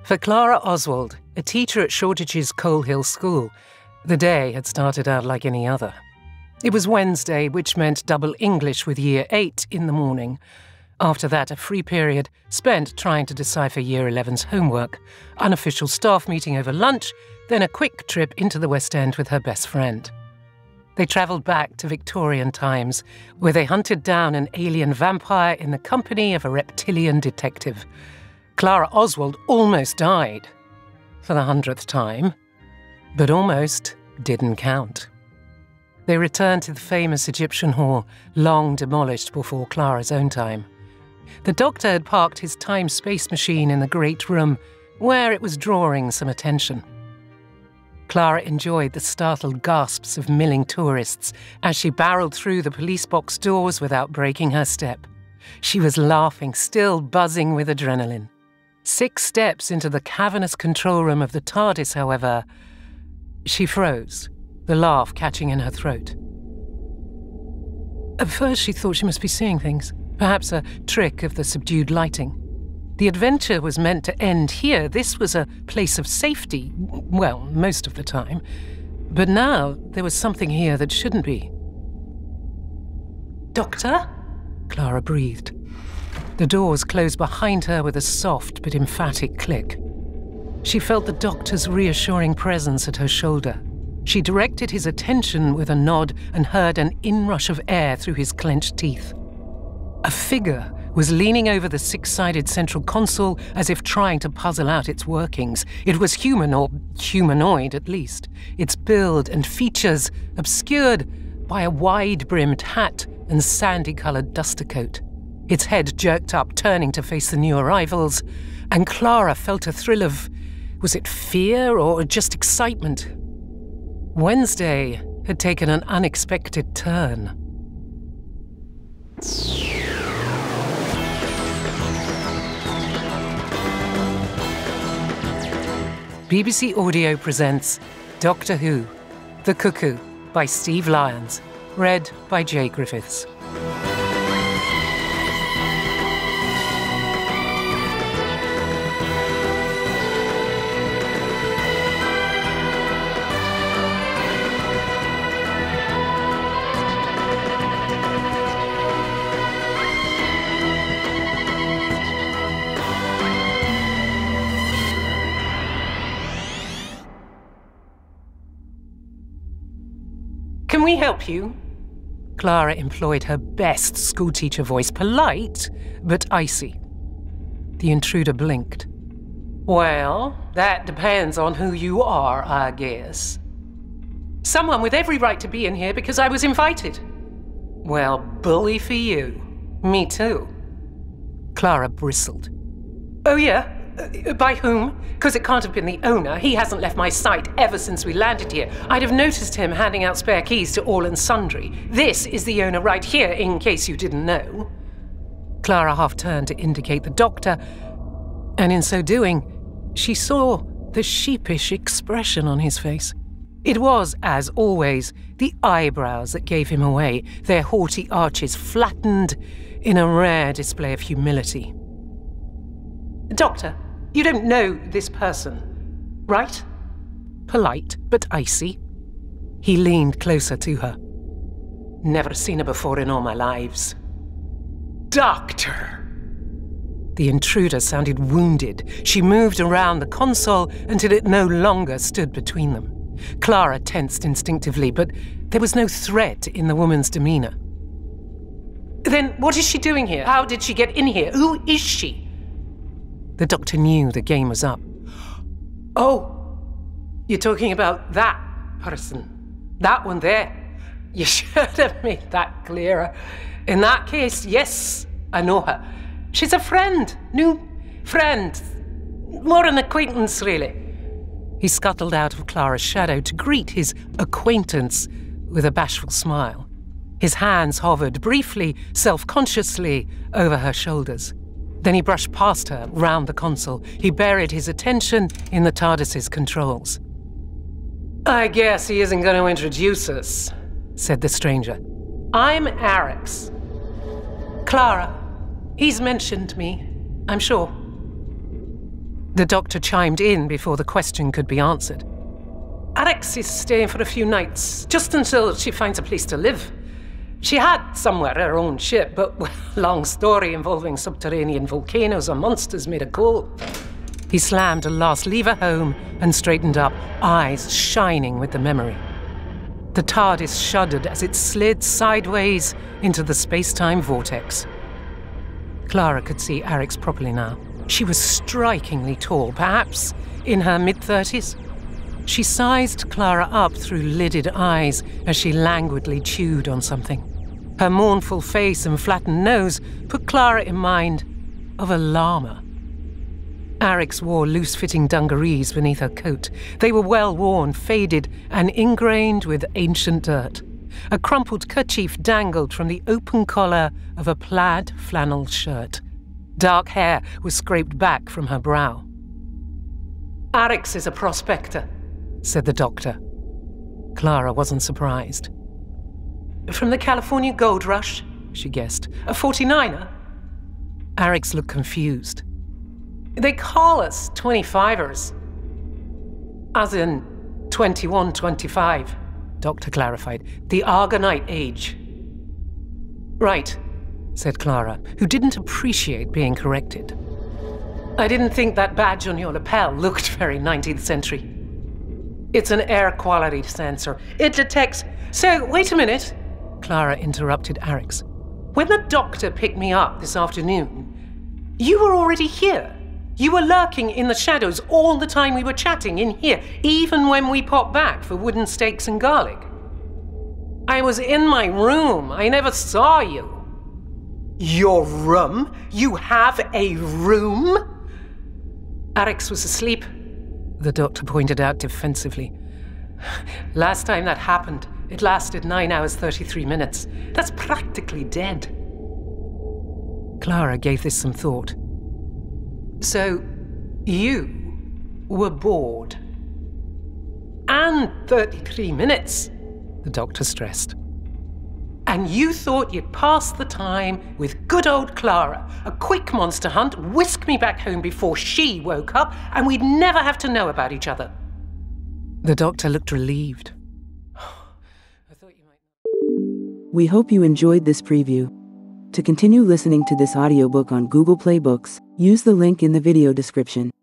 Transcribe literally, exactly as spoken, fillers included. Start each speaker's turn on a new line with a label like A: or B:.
A: For Clara Oswald, a teacher at Shoreditch's Coal Hill School, the day had started out like any other. It was Wednesday, which meant double English with Year eight in the morning. After that, a free period spent trying to decipher Year eleven's homework, unofficial staff meeting over lunch, then a quick trip into the West End with her best friend. They travelled back to Victorian times, where they hunted down an alien vampire in the company of a reptilian detective. Clara Oswald almost died, for the hundredth time, but almost didn't count. They returned to the famous Egyptian hall, long demolished before Clara's own time. The doctor had parked his time-space machine in the great room, where it was drawing some attention. Clara enjoyed the startled gasps of milling tourists as she barreled through the police box doors without breaking her step. She was laughing, still buzzing with adrenaline. Six steps into the cavernous control room of the TARDIS, however, she froze, the laugh catching in her throat. At first she thought she must be seeing things, perhaps a trick of the subdued lighting. The adventure was meant to end here. This was a place of safety, well, most of the time. But now there was something here that shouldn't be. Doctor? Clara breathed. The doors closed behind her with a soft but emphatic click. She felt the doctor's reassuring presence at her shoulder. She directed his attention with a nod and heard an inrush of air through his clenched teeth. A figure was leaning over the six-sided central console as if trying to puzzle out its workings. It was human, or humanoid at least, its build and features obscured by a wide-brimmed hat and sandy-coloured duster coat. Its head jerked up, turning to face the new arrivals, and Clara felt a thrill of, was it fear or just excitement? Wednesday had taken an unexpected turn. B B C Audio presents Doctor Who, The Cuckoo by Steve Lyons, read by Jaye Griffiths. Can we help you? Clara employed her best schoolteacher voice, polite but icy. The intruder blinked. Well, that depends on who you are, I guess. Someone with every right to be in here because I was invited. Well, bully for you. Me too. Clara bristled. Oh yeah? Uh, by whom? Because it can't have been the owner. He hasn't left my sight ever since we landed here. I'd have noticed him handing out spare keys to all and sundry. This is the owner right here, in case you didn't know. Clara half turned to indicate the doctor, and in so doing, she saw the sheepish expression on his face. It was, as always, the eyebrows that gave him away, their haughty arches flattened in a rare display of humility. Doctor, you don't know this person, right? Polite, but icy. He leaned closer to her. Never seen her before in all my lives. Doctor! The intruder sounded wounded. She moved around the console until it no longer stood between them. Clara tensed instinctively, but there was no threat in the woman's demeanour. Then what is she doing here? How did she get in here? Who is she? The doctor knew the game was up. Oh, you're talking about that person. That one there. You should have made that clearer. In that case, yes, I know her. She's a friend, new friend. More an acquaintance, really. He scuttled out of Clara's shadow to greet his acquaintance with a bashful smile. His hands hovered briefly, self-consciously, over her shoulders. Then he brushed past her, round the console. He buried his attention in the TARDIS's controls. I guess he isn't going to introduce us, said the stranger. I'm Arix. Clara. He's mentioned me, I'm sure. The doctor chimed in before the question could be answered. Alex is staying for a few nights, just until she finds a place to live. She had somewhere her own ship, but well, long story involving subterranean volcanoes and monsters made of coal. He slammed a last lever home and straightened up, eyes shining with the memory. The TARDIS shuddered as it slid sideways into the space-time vortex. Clara could see Arix properly now. She was strikingly tall, perhaps in her mid-thirties. She sized Clara up through lidded eyes as she languidly chewed on something. Her mournful face and flattened nose put Clara in mind of a llama. Arix wore loose-fitting dungarees beneath her coat. They were well-worn, faded, and ingrained with ancient dirt. A crumpled kerchief dangled from the open collar of a plaid flannel shirt. Dark hair was scraped back from her brow. Arix is a prospector, said the doctor. Clara wasn't surprised. From the California gold rush, she guessed. A forty-niner? Arix looked confused. They call us twenty-fivers. As in twenty-one, twenty-five, Doctor clarified. The Argonite age. Right, said Clara, who didn't appreciate being corrected. I didn't think that badge on your lapel looked very nineteenth century. It's an air quality sensor. It detects... So, wait a minute, Clara interrupted Arix. When the doctor picked me up this afternoon, you were already here. You were lurking in the shadows all the time we were chatting in here, even when we popped back for wooden steaks and garlic. I was in my room. I never saw you. Your room? You have a room? Arix was asleep, the doctor pointed out defensively. Last time that happened, it lasted nine hours, thirty-three minutes. That's practically dead. Clara gave this some thought. So, you were bored. And thirty-three minutes, the doctor stressed. And you thought you'd pass the time with good old Clara, a quick monster hunt, whisk me back home before she woke up, and we'd never have to know about each other. The doctor looked relieved. I thought you might...
B: We hope you enjoyed this preview. To continue listening to this audiobook on Google Play Books, use the link in the video description.